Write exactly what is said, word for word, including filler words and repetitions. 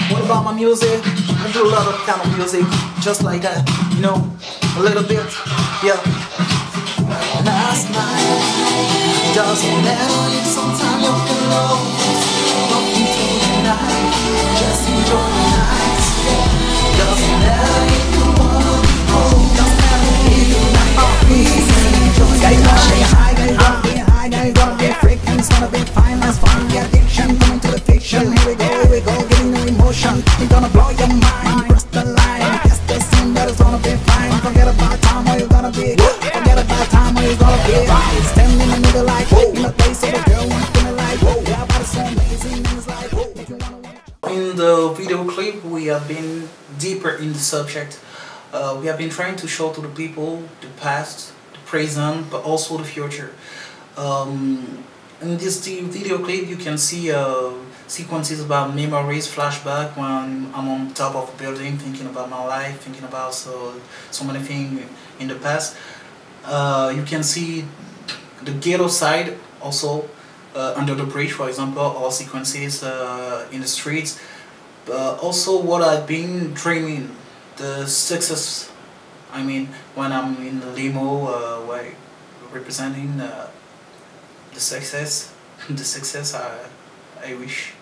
What about my music? I do a lot of kind of music, just like that, you know, a little bit, yeah. Last night, doesn't matter if sometimes you feel low. Walking through the night, just enjoy the night. Doesn't matter if you wanna be cold, doesn't matter if you're not happy. Enjoy the night. High, get gonna be high, get gonna be freaking. It's gonna be fine, let's find the addiction. Coming to the fiction, here we go, here we go, getting no emotion. It's gonna blow your mind, cross the line. Guess the scene that is gonna be fine. Forget about time or you're gonna be good. Forget about time or you're gonna be right. Stand in the middle like, in the place of the girl, one feeling like, yeah, but it's so amazing and it's like, make you wanna watch. In the video clip, we have been deeper in the subject. Uh, we have been trying to show to the people the past, the present, but also the future. Um, in this video clip, you can see uh, sequences about memories, flashback when I'm on top of a building, thinking about my life, thinking about so so many things in the past. Uh, you can see the ghetto side also uh, under the bridge, for example, or sequences uh, in the streets. Uh, also, what I've been dreaming, the success. I mean, when I'm in the limo, uh, where representing uh, the success, the success I I wish